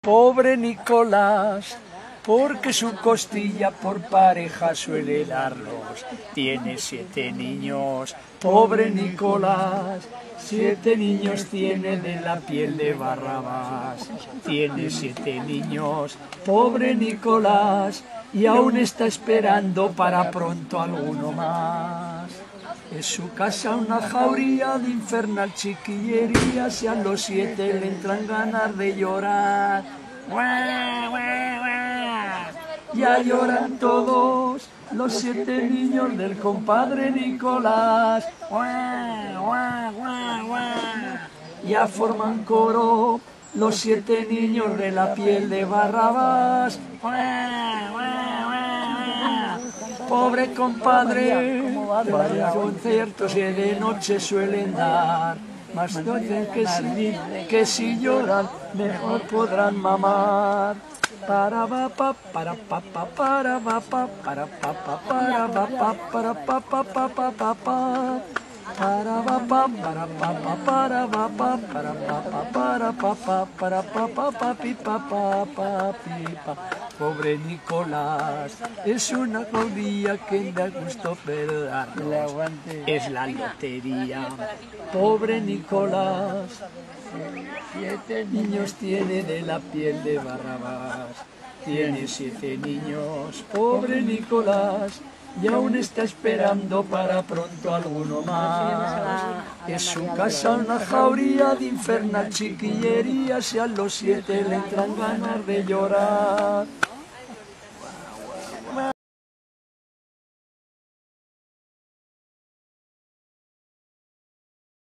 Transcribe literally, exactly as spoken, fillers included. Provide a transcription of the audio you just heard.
pobre Nicolás, porque su costilla por pareja suele darlos. Tiene siete niños, pobre Nicolás, siete niños tiene de la piel de Barrabás. Tiene siete niños, pobre Nicolás, y aún está esperando para pronto alguno más. Es su casa una jauría de infernal chiquillería, si a los siete le entran ganas de llorar. ¡Guau, guau, guau! Ya lloran todos los siete niños del compadre Nicolás. ¡Guau, guau, guau, guau! Ya forman coro los siete niños de la piel de Barrabás. ¡Guau, guau, guau! Pobre compadre, vaya conciertos que de noche suelen dar. Más dicen que si, que si lloran, mejor podrán mamar. Para pa pa para pa pa para pa pa para pa pa para pa pa para pa pa pa pa pa pa para pa pa para pa pa para pa pa para pa pa para pa pa para pa pa pa pi pa pa pa pi pa. Pobre Nicolás, es una jauría que da gusto perderlo. Es la lotería. Pobre Nicolás, siete niños tiene de la piel de Barrabás. Tiene siete niños, pobre Nicolás, y aún está esperando para pronto alguno más. Es su casa una jauría de infernal chiquillería, si a los siete le entran ganas de llorar.